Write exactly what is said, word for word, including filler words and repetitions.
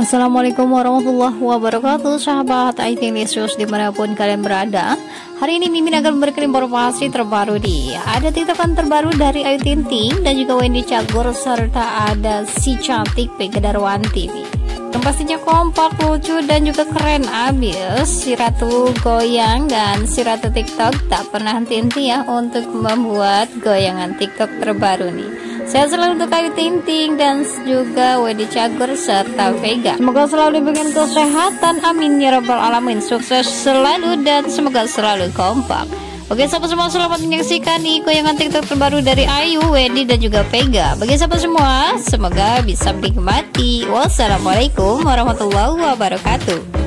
Assalamualaikum warahmatullahi wabarakatuh, sahabat Ayutingting dimanapun kalian berada. Hari ini Mimin akan memberikan informasi terbaru di ada titipan terbaru dari Ayutingting dan juga Wendy Cagur serta ada si cantik Vegadarwanti nih. Yang pastinya kompak, lucu dan juga keren abis. Si Ratu goyang dan si Ratu TikTok tak pernah henti-henti ya untuk membuat goyangan TikTok terbaru nih. Sehat selalu untuk Ayutingting dan juga Wendy Cagur serta Vega. Semoga selalu diberikan kesehatan, amin ya rabbal alamin. Sukses selalu dan semoga selalu kompak. Oke sahabat semua, selamat menyaksikan nih goyangan TikTok terbaru dari Ayu, Wendy dan juga Vega. Bagi sahabat semua, semoga bisa menikmati. Wassalamualaikum warahmatullahi wabarakatuh.